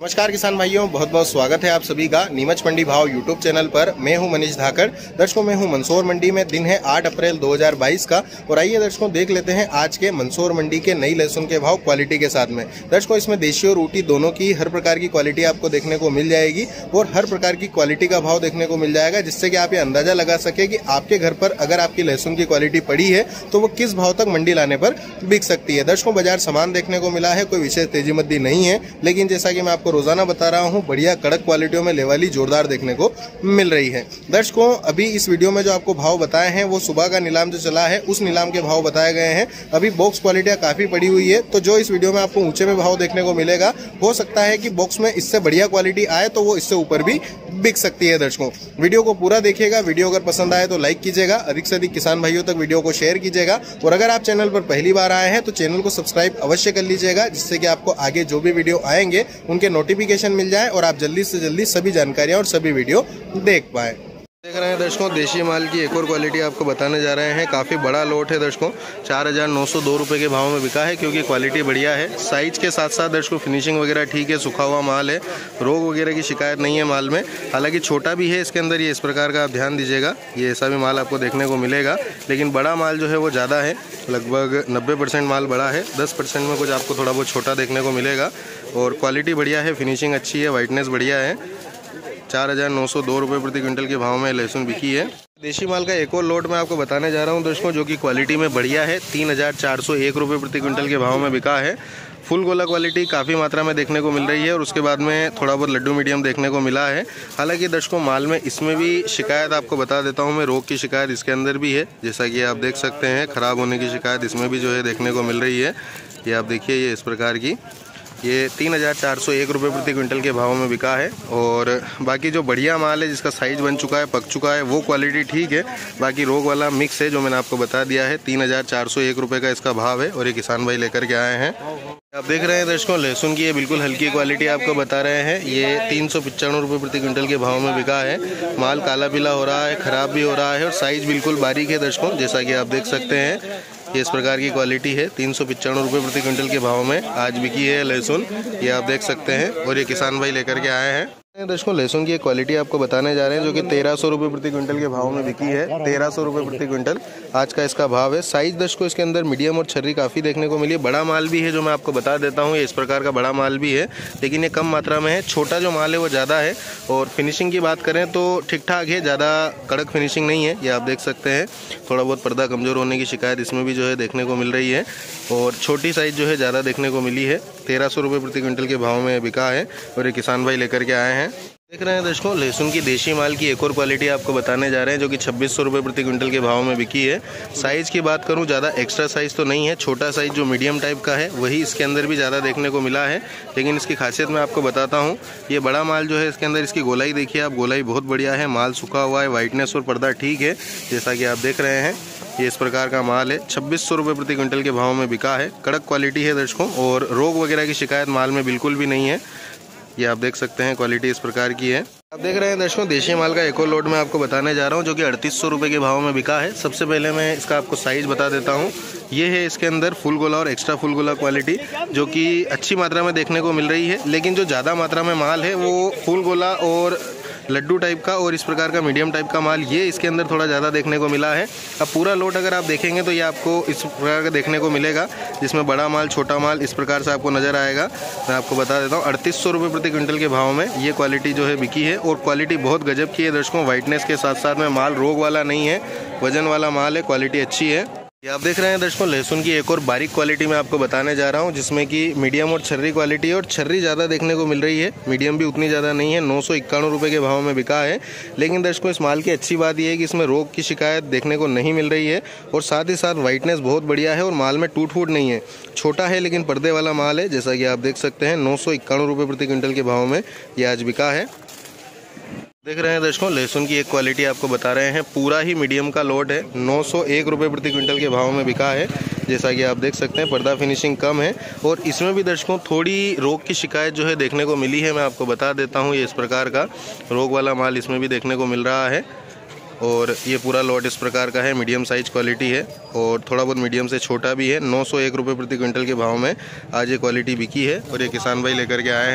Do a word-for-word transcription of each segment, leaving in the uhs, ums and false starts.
नमस्कार किसान भाइयों, बहुत बहुत स्वागत है आप सभी का नीमच मंडी भाव यूट्यूब चैनल पर। मैं हूं मनीष धाकड़। दर्शकों, मैं हूं मंदसौर मंडी में। दिन है आठ अप्रैल दो हज़ार बाईस का और आइए दर्शकों देख लेते हैं आज के मंदसौर मंडी के नई लहसुन के भाव क्वालिटी के साथ में। दर्शकों, इसमें देशी और ऊटी दोनों की हर प्रकार की क्वालिटी आपको देखने को मिल जाएगी और हर प्रकार की क्वालिटी का भाव देखने को मिल जाएगा, जिससे कि आप ये अंदाजा लगा सके कि आपके घर पर अगर आपकी लहसुन की क्वालिटी पड़ी है तो वो किस भाव तक मंडी लाने पर बिक सकती है। दर्शकों, बाजार समान देखने को मिला है, कोई विशेष तेजी मंदी नहीं है, लेकिन जैसा कि मैं आपको रोजाना बता रहा हूं, बढ़िया कड़क क्वालिटियों में लेवाली जोरदार देखने को मिल रही है। दर्शकों, अभी इस वीडियो में जो आपको भाव बताए हैं वो सुबह का नीलाम जो चला है उस नीलाम के भाव बताए गए हैं। अभी बॉक्स क्वालिटियां काफी पड़ी हुई है, तो जो इस वीडियो में आपको ऊंचे में भाव देखने को मिलेगा, हो सकता है कि बॉक्स में इससे बढ़िया क्वालिटी आए तो वो इससे ऊपर भी बिक सकती है। दर्शकों, वीडियो को पूरा देखिएगा। वीडियो अगर पसंद आए तो लाइक कीजिएगा, अधिक से अधिक किसान भाइयों तक वीडियो को शेयर कीजिएगा और अगर आप चैनल पर पहली बार आए हैं तो चैनल को सब्सक्राइब अवश्य कर लीजिएगा, जिससे कि आपको आगे जो भी वीडियो आएंगे उनके नोटिफिकेशन मिल जाए और आप जल्दी से जल्दी सभी जानकारियां और सभी वीडियो देख पाए। देख रहे हैं दर्शकों, देशी माल की एक और क्वालिटी आपको बताने जा रहे हैं। काफ़ी बड़ा लोट है दर्शकों, चार हज़ार नौ सौ दो रुपये के भाव में बिका है, क्योंकि क्वालिटी बढ़िया है। साइज के साथ साथ दर्शकों फिनिशिंग वगैरह ठीक है, सूखा हुआ माल है, रोग वगैरह की शिकायत नहीं है माल में। हालांकि छोटा भी है इसके अंदर, ये इस प्रकार का आप ध्यान दीजिएगा, ये ऐसा भी माल आपको देखने को मिलेगा। लेकिन बड़ा माल जो है वो ज़्यादा है, लगभग नब्बे परसेंट माल बड़ा है, दस परसेंट में कुछ आपको थोड़ा बहुत छोटा देखने को मिलेगा। और क्वालिटी बढ़िया है, फिनिशिंग अच्छी है, वाइटनेस बढ़िया है। चार हज़ार नौ सौ दो रुपये प्रति क्विंटल के भाव में लहसुन बिकी है। देशी माल का एक और लोट मैं आपको बताने जा रहा हूं दोस्तों, जो कि क्वालिटी में बढ़िया है। तीन हज़ार चार सौ एक रुपये प्रति क्विंटल के भाव में बिका है। फुल गोला क्वालिटी काफ़ी मात्रा में देखने को मिल रही है और उसके बाद में थोड़ा बहुत लड्डू मीडियम देखने को मिला है। हालांकि दर्शकों, माल में इसमें भी शिकायत आपको बता देता हूं मैं, रोग की शिकायत इसके अंदर भी है, जैसा कि आप देख सकते हैं। ख़राब होने की शिकायत इसमें भी जो है देखने को मिल रही है। ये आप देखिए, ये इस प्रकार की ये तीन हज़ार चार सौ एक रुपये प्रति क्विंटल के भाव में बिका है। और बाकी जो बढ़िया माल है, जिसका साइज बन चुका है, पक चुका है, वो क्वालिटी ठीक है। बाकी रोग वाला मिक्स है, जो मैंने आपको बता दिया है। तीन हज़ार चार सौ एक रुपये का इसका भाव है और ये किसान भाई लेकर के आए हैं। आप देख रहे हैं दर्शकों, लहसुन की ये बिल्कुल हल्की क्वालिटी आपको बता रहे हैं। ये तीन सौ पचानवे रुपये प्रति क्विंटल के भाव में बिका है। माल काला पीला हो रहा है, ख़राब भी हो रहा है और साइज बिल्कुल बारीक है दर्शकों, जैसा कि आप देख सकते हैं। ये इस प्रकार की क्वालिटी है। तीन सौ पचानवे रुपये प्रति क्विंटल के भाव में आज बिकी है लहसुन, ये आप देख सकते हैं। और ये किसान भाई लेकर के आए हैं। दर्शकों, लहसुन की एक क्वालिटी आपको बताने जा रहे हैं, जो कि तेरह सौ रुपये प्रति क्विंटल के भाव में बिकी है। तेरह सौ रुपये प्रति क्विंटल आज का इसका भाव है। साइज दर्शकों इसके अंदर मीडियम और छर्री काफ़ी देखने को मिली है। बड़ा माल भी है, जो मैं आपको बता देता हूँ, ये इस प्रकार का बड़ा माल भी है, लेकिन ये कम मात्रा में है। छोटा जो माल है वो ज़्यादा है। और फिनिशिंग की बात करें तो ठीक ठाक है, ज़्यादा कड़क फिनिशिंग नहीं है, ये आप देख सकते हैं। थोड़ा बहुत पर्दा कमज़ोर होने की शिकायत इसमें भी जो है देखने को मिल रही है। और छोटी साइज़ जो है ज़्यादा देखने को मिली है। तेरह सौ रुपये प्रति क्विंटल के भाव में बिका है और ये किसान भाई लेकर के आए हैं। देख रहे हैं दर्शकों, लहसुन की देशी माल की एक और क्वालिटी आपको बताने जा रहे हैं, जो कि छब्बीस सौ रुपये प्रति क्विंटल के भाव में बिकी है। साइज़ की बात करूं, ज़्यादा एक्स्ट्रा साइज़ तो नहीं है, छोटा साइज़ जो मीडियम टाइप का है वही इसके अंदर भी ज़्यादा देखने को मिला है। लेकिन इसकी खासियत मैं आपको बताता हूं, ये बड़ा माल जो है इसके अंदर इसकी गोलाई देखिए आप, गोलाई बहुत बढ़िया है, माल सूखा हुआ है, वाइटनेस और पर्दा ठीक है, जैसा कि आप देख रहे हैं। ये इस प्रकार का माल है, छब्बीस सौ रुपये प्रति क्विंटल के भाव में बिका है। कड़क क्वालिटी है दर्शकों और रोग वगैरह की शिकायत माल में बिल्कुल भी नहीं है। ये आप देख सकते हैं, क्वालिटी इस प्रकार की है। आप देख रहे हैं दर्शकों, देशी माल का एक और लोट मैं आपको बताने जा रहा हूं, जो कि अड़तीस सौ रुपये के भाव में बिका है। सबसे पहले मैं इसका आपको साइज बता देता हूं। ये है इसके अंदर फुल गोला और एक्स्ट्रा फुल गोला क्वालिटी, जो कि अच्छी मात्रा में देखने को मिल रही है। लेकिन जो ज़्यादा मात्रा में माल है वो फुल गोला और लड्डू टाइप का और इस प्रकार का मीडियम टाइप का माल, ये इसके अंदर थोड़ा ज़्यादा देखने को मिला है। अब पूरा लोट अगर आप देखेंगे तो ये आपको इस प्रकार का देखने को मिलेगा, जिसमें बड़ा माल छोटा माल इस प्रकार से आपको नज़र आएगा। मैं आपको बता देता हूँ, अड़तीस सौ रुपये प्रति क्विंटल के भाव में ये क्वालिटी जो है बिकी है। और क्वालिटी बहुत गजब की है दर्शकों, वाइटनेस के साथ साथ में माल रोग वाला नहीं है, वजन वाला माल है, क्वालिटी अच्छी है। ये आप देख रहे हैं दर्शकों, लहसुन की एक और बारीक क्वालिटी मैं आपको बताने जा रहा हूं, जिसमें कि मीडियम और छर्री क्वालिटी है। और छर्री ज़्यादा देखने को मिल रही है, मीडियम भी उतनी ज़्यादा नहीं है। नौ सौ इक्यानवे रुपये के भाव में बिका है। लेकिन दर्शकों, इस माल की अच्छी बात यह है कि इसमें रोग की शिकायत देखने को नहीं मिल रही है और साथ ही साथ वाइटनेस बहुत बढ़िया है और माल में टूट फूट नहीं है। छोटा है लेकिन पर्दे वाला माल है, जैसा कि आप देख सकते हैं। नौ सौ इक्यानवे रुपये प्रति क्विंटल के भाव में ये आज बिका है। देख रहे हैं दर्शकों, लहसुन की एक क्वालिटी आपको बता रहे हैं, पूरा ही मीडियम का लोट है। नौ सौ एक रुपये प्रति क्विंटल के भाव में बिका है, जैसा कि आप देख सकते हैं। पर्दा फिनिशिंग कम है और इसमें भी दर्शकों थोड़ी रोग की शिकायत जो है देखने को मिली है। मैं आपको बता देता हूँ, ये इस प्रकार का रोग वाला माल इसमें भी देखने को मिल रहा है। और ये पूरा लॉट इस प्रकार का है, मीडियम साइज क्वालिटी है और थोड़ा बहुत मीडियम से छोटा भी है। नौ सौ एक रुपये प्रति क्विंटल के भाव में आज ये क्वालिटी बिकी है और ये किसान भाई लेकर के आए हैं।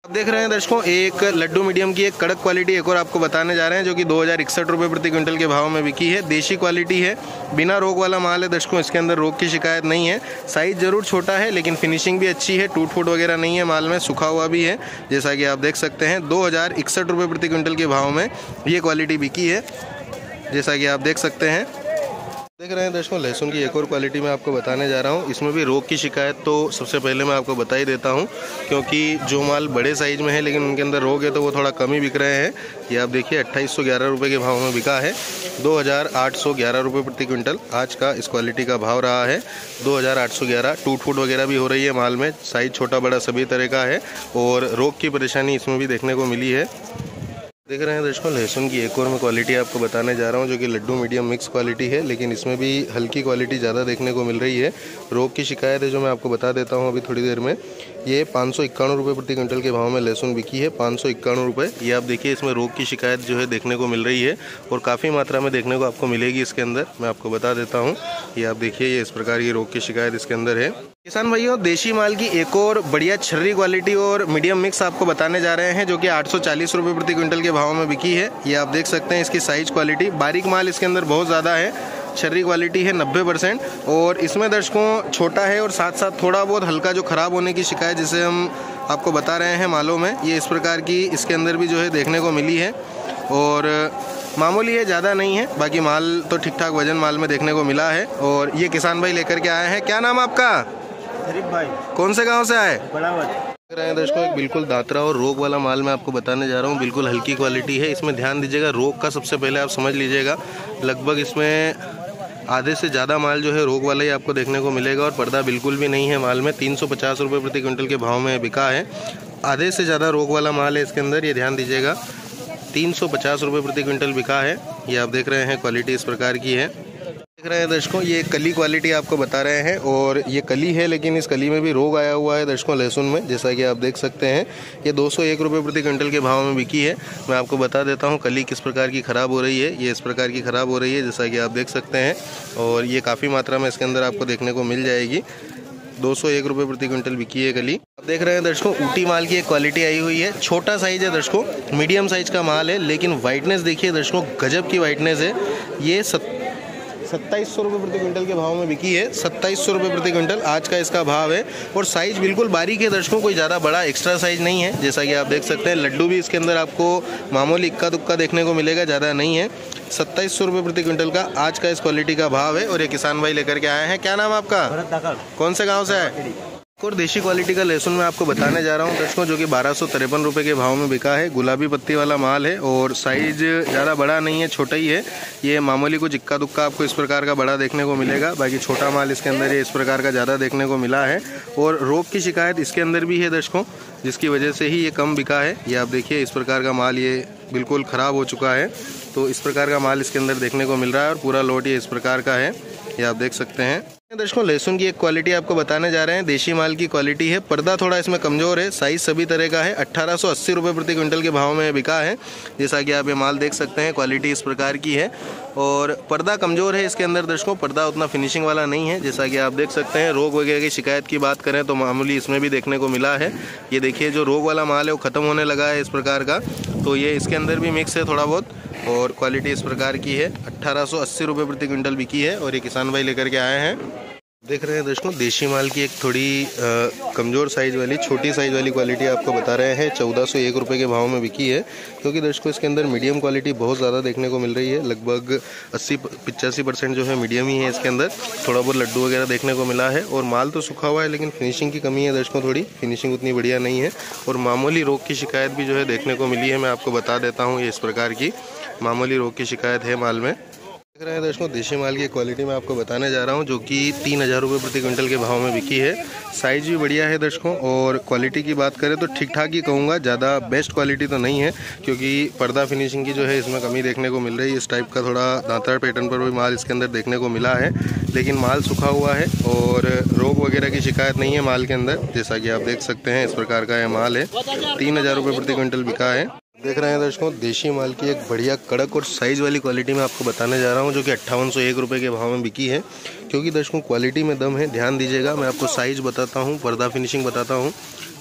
अब देख रहे हैं दर्शकों एक लड्डू मीडियम की एक कड़क क्वालिटी एक और आपको बताने जा रहे हैं, जो कि दो हज़ार इकसठ रुपये प्रति क्विंटल के भाव में बिकी है। देशी क्वालिटी है, बिना रोग वाला माल है दर्शकों, इसके अंदर रोग की शिकायत नहीं है। साइज़ ज़रूर छोटा है लेकिन फिनिशिंग भी अच्छी है, टूट फूट वगैरह नहीं है माल में, सूखा हुआ भी है। जैसा कि आप देख सकते हैं दो हज़ार इकसठ रुपये प्रति क्विंटल के भाव में ये क्वालिटी बिकी है, जैसा कि आप देख सकते हैं। देख रहे हैं दर्शकों लहसुन की एक और क्वालिटी मैं आपको बताने जा रहा हूँ। इसमें भी रोग की शिकायत तो सबसे पहले मैं आपको बता ही देता हूँ, क्योंकि जो माल बड़े साइज़ में है लेकिन उनके अंदर रोग है तो वो थोड़ा कम ही बिक रहे हैं। ये आप देखिए अट्ठाईस सौ ग्यारह रुपये के भाव में बिका है। दो हज़ार आठ सौ ग्यारह रुपये प्रति क्विंटल आज का इस क्वालिटी का भाव रहा है। दो हज़ार आठ सौ ग्यारह टूट फूट वगैरह भी हो रही है माल में, साइज़ छोटा बड़ा सभी तरह का है और रोग की परेशानी इसमें भी देखने को मिली है। देख रहे हैं दर्शकों लहसुन की एक और मैं क्वालिटी आपको बताने जा रहा हूं, जो कि लड्डू मीडियम मिक्स क्वालिटी है, लेकिन इसमें भी हल्की क्वालिटी ज़्यादा देखने को मिल रही है। रोग की शिकायत है जो मैं आपको बता देता हूं अभी थोड़ी देर में। ये पाँच सौ इक्यानवे रुपये प्रति क्विंटल के भाव में लहसुन बिकी है, पाँच सौ इक्यानवे रुपये। ये आप देखिए इसमें रोग की शिकायत जो है देखने को मिल रही है और काफ़ी मात्रा में देखने को आपको मिलेगी इसके अंदर। मैं आपको बता देता हूँ, ये आप देखिए ये इस प्रकार की रोग की शिकायत इसके अंदर है। किसान भाइयों देशी माल की एक और बढ़िया छर्री क्वालिटी और मीडियम मिक्स आपको बताने जा रहे हैं, जो कि आठ सौ चालीस रुपये प्रति क्विंटल के भाव में बिकी है। ये आप देख सकते हैं इसकी साइज क्वालिटी, बारीक माल इसके अंदर बहुत ज़्यादा है, छर्री क्वालिटी है नब्बे परसेंट और इसमें दर्शकों छोटा है और साथ साथ थोड़ा बहुत हल्का जो ख़राब होने की शिकायत जिसे हम आपको बता रहे हैं मालों में, ये इस प्रकार की इसके अंदर भी जो है देखने को मिली है और मामूली है, ज़्यादा नहीं है। बाकी माल तो ठीक ठाक वजन माल में देखने को मिला है। और ये किसान भाई लेकर के आए हैं, क्या नाम आपका? शरीफ भाई। कौन से गांव से आए? बड़ावत। देख रहे हैं दोस्तों एक बिल्कुल दात्रा और रोग वाला माल मैं आपको बताने जा रहा हूँ, बिल्कुल हल्की क्वालिटी है। इसमें ध्यान दीजिएगा रोग का, सबसे पहले आप समझ लीजिएगा लगभग इसमें आधे से ज़्यादा माल जो है रोग वाला ही आपको देखने को मिलेगा और पर्दा बिल्कुल भी नहीं है माल में। तीन सौ पचास रुपये प्रति क्विंटल के भाव में बिका है, आधे से ज़्यादा रोग वाला माल है इसके अंदर, ये ध्यान दीजिएगा। तीन सौ पचास रुपये प्रति क्विंटल बिका है। ये आप देख रहे हैं क्वालिटी इस प्रकार की है। देख रहे हैं दर्शकों ये कली क्वालिटी आपको बता रहे हैं और ये कली है लेकिन इस कली में भी रोग आया हुआ है दर्शकों लहसुन में, जैसा कि आप देख सकते हैं। ये दो सौ एक रुपये प्रति क्विंटल के भाव में बिकी है। मैं आपको बता देता हूँ कली किस प्रकार की ख़राब हो रही है, ये इस प्रकार की ख़राब हो रही है जैसा कि आप देख सकते हैं और ये काफ़ी मात्रा में इसके अंदर आपको देखने को मिल जाएगी। दो सौ एक रुपये प्रति क्विंटल बिकी है कली। आप देख रहे हैं दर्शकों ऊटी माल की एक क्वालिटी आई हुई है, छोटा साइज है दर्शकों, मीडियम साइज का माल है लेकिन वाइटनेस देखिए दर्शकों गजब की वाइटनेस है। ये सत सत्ताईस सौ रुपये प्रति क्विंटल के भाव में बिकी है, सत्ताईस सौ रुपये प्रति क्विंटल आज का इसका भाव है और साइज़ बिल्कुल बारीक है दर्शकों, कोई ज़्यादा बड़ा एक्स्ट्रा साइज़ नहीं है। जैसा कि आप देख सकते हैं लड्डू भी इसके अंदर आपको मामूली इक्का दुक्का देखने को मिलेगा, ज़्यादा नहीं है। सत्ताईस सौ रुपये प्रति क्विंटल का आज का इस क्वालिटी का भाव है और ये किसान भाई लेकर के आए हैं। क्या नाम आपका? कौन से गाँव से आए? और देशी क्वालिटी का लहसुन मैं आपको बताने जा रहा हूं दर्शकों, जो कि बारह सौ तिरपन रुपये के भाव में बिका है। गुलाबी पत्ती वाला माल है और साइज ज़्यादा बड़ा नहीं है, छोटा ही है। ये मामूली कुछ इक्का दुक्का आपको इस प्रकार का बड़ा देखने को मिलेगा, बाकी छोटा माल इसके अंदर ये इस प्रकार का ज़्यादा देखने को मिला है। और रोग की शिकायत इसके अंदर भी है दर्शकों, जिसकी वजह से ही ये कम बिका है। ये आप देखिए इस प्रकार का माल ये बिल्कुल ख़राब हो चुका है, तो इस प्रकार का माल इसके अंदर देखने को मिल रहा है और पूरा लोट ये इस प्रकार का है, ये आप देख सकते हैं। दर्शकों लहसुन की एक क्वालिटी आपको बताने जा रहे हैं, देशी माल की क्वालिटी है, पर्दा थोड़ा इसमें कमज़ोर है, साइज़ सभी तरह का है। अट्ठारह सौ अस्सी रुपये प्रति क्विंटल के भाव में बिका है, जैसा कि आप ये माल देख सकते हैं। क्वालिटी इस प्रकार की है और पर्दा कमज़ोर है इसके अंदर दर्शकों, पर्दा उतना फिनिशिंग वाला नहीं है, जैसा कि आप देख सकते हैं। रोग वगैरह की शिकायत की बात करें तो मामूली इसमें भी देखने को मिला है। ये देखिए जो रोग वाला माल है वो ख़त्म होने लगा है इस प्रकार का, तो ये इसके अंदर भी मिक्स है थोड़ा बहुत और क्वालिटी इस प्रकार की है। अट्ठारह सौ अस्सी रुपये प्रति क्विंटल बिकी है और ये किसान भाई लेकर के आए हैं। देख रहे हैं दर्शकों देशी माल की एक थोड़ी कमज़ोर साइज़ वाली छोटी साइज़ वाली क्वालिटी आपको बता रहे हैं, चौदह सौ एक रुपये के भाव में बिकी है। क्योंकि दर्शकों इसके अंदर मीडियम क्वालिटी बहुत ज़्यादा देखने को मिल रही है, लगभग अस्सी पचासी परसेंट जो है मीडियम ही है इसके अंदर। थोड़ा बहुत लड्डू वगैरह देखने को मिला है और माल तो सूखा हुआ है लेकिन फिनिशिंग की कमी है दर्शकों, थोड़ी फिनिशिंग उतनी बढ़िया नहीं है और मामूली रोग की शिकायत भी जो है देखने को मिली है। मैं आपको बता देता हूँ ये इस प्रकार की मामूली रोग की शिकायत है माल में। देख रहे हैं दर्शकों देशी माल की क्वालिटी मैं आपको बताने जा रहा हूं, जो कि तीन हज़ार रुपये प्रति क्विंटल के भाव में बिकी है। साइज़ भी बढ़िया है दर्शकों और क्वालिटी की बात करें तो ठीक ठाक ही कहूँगा, ज़्यादा बेस्ट क्वालिटी तो नहीं है क्योंकि पर्दा फिनिशिंग की जो है इसमें कमी देखने को मिल रही है। इस टाइप का थोड़ा दांतर पैटर्न पर भी माल इसके अंदर देखने को मिला है, लेकिन माल सूखा हुआ है और रोग वगैरह की शिकायत नहीं है माल के अंदर, जैसा कि आप देख सकते हैं। इस प्रकार का यह माल है, तीन हज़ार रुपये प्रति क्विंटल बिका है। देख रहे हैं दर्शकों देशी माल की एक बढ़िया कड़क और साइज़ वाली क्वालिटी मैं आपको बताने जा रहा हूं, जो कि अट्ठावन सौ एक रुपये के भाव में बिकी है। क्योंकि दर्शकों क्वालिटी में दम है, ध्यान दीजिएगा। मैं आपको साइज़ बताता हूं, पर्दा फिनिशिंग बताता हूं।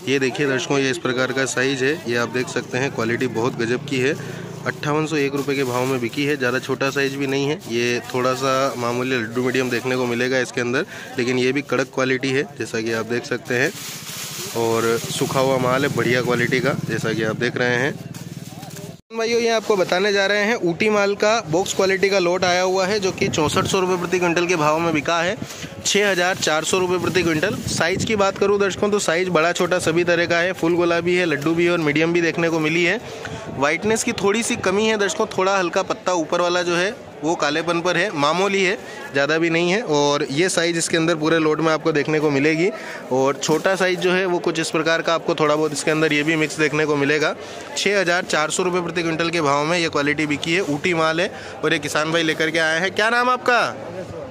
ये देखिए दर्शकों, ये इस प्रकार का साइज़ है, ये आप देख सकते हैं। क्वालिटी बहुत गजब की है। अट्ठावन सौ एक रुपये के भाव में बिकी है। ज़्यादा छोटा साइज़ भी नहीं है, ये थोड़ा सा मामूली लड्डू मीडियम देखने को मिलेगा इसके अंदर, लेकिन ये भी कड़क क्वालिटी है जैसा कि आप देख सकते हैं। और सूखा हुआ माल है बढ़िया क्वालिटी का, जैसा कि आप देख रहे हैं। भाइयों, ये आपको बताने जा रहे हैं ऊटी माल का बॉक्स क्वालिटी का लोट आया हुआ है, जो कि चौंसठ सौ रुपये प्रति क्विंटल के भाव में बिका है। छः हज़ार चार सौ रुपये प्रति क्विंटल। साइज़ की बात करूं दर्शकों तो साइज़ बड़ा छोटा सभी तरह का है। फुल गोला भी है, लड्डू भी है और मीडियम भी देखने को मिली है। वाइटनेस की थोड़ी सी कमी है दर्शकों, थोड़ा हल्का पत्ता ऊपर वाला जो है वो कालेपन पर है, मामूली है, ज़्यादा भी नहीं है। और ये साइज़ इसके अंदर पूरे लोट में आपको देखने को मिलेगी। और छोटा साइज़ जो है वो कुछ इस प्रकार का आपको थोड़ा बहुत इसके अंदर ये भी मिक्स देखने को मिलेगा। छः हज़ार चार सौ रुपये प्रति क्विंटल के भाव में ये क्वालिटी बिकी है। ऊटी माल है और ये किसान भाई लेकर के आए हैं। क्या नाम आपका?